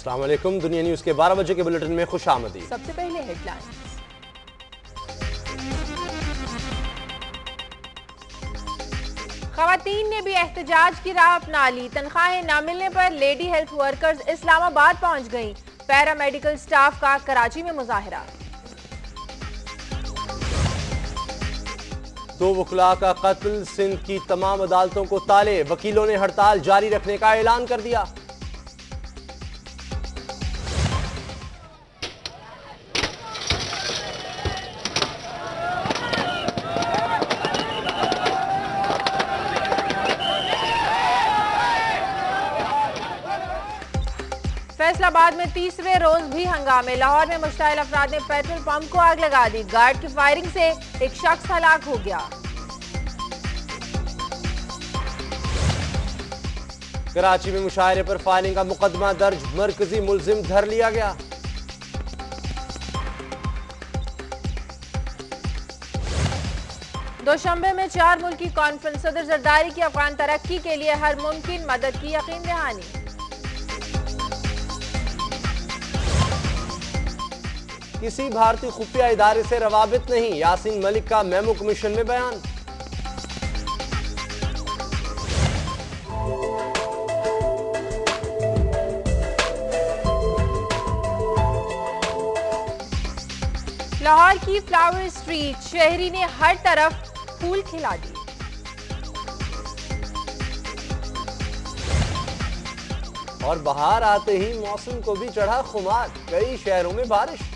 अस्सलाम वालेकुम। दुनिया न्यूज के 12 बजे के बुलेटिन में खुशामदीद। सबसे पहले हेडलाइंस। खवातीन ने भी एहतजाज की राह अपना ली। तनख्वाहें न मिलने पर लेडी हेल्थ वर्कर्स इस्लामाबाद पहुंच गईं। पैरामेडिकल स्टाफ का कराची में मुजाहरा। 2 वकला का कत्ल, सिंध की तमाम अदालतों को ताले। वकीलों ने हड़ताल जारी रखने का ऐलान कर दिया। फैसलाबाद में तीसरे रोज भी हंगामे। लाहौर में मुश्ताइल अफराद ने पेट्रोल पंप को आग लगा दी। गार्ड की फायरिंग से एक शख्स हलाक हो गया। कराची में मुशायरे पर फायरिंग का मुकदमा दर्ज, मरकजी मुलजिम धर लिया गया। दोशंबे में 4 मुल्की कॉन्फ्रेंस, सदर जरदारी की अफगान तरक्की के लिए हर मुमकिन मदद की यकीन दहानी। किसी भारतीय खुफिया इदारे से रवाबित नहीं, यासीन मलिक का मेमो कमीशन में बयान। लाहौर की फ्लावर स्ट्रीट, शहरी ने हर तरफ फूल खिला दिए। और बहार आते ही मौसम को भी चढ़ा खुमार, कई शहरों में बारिश।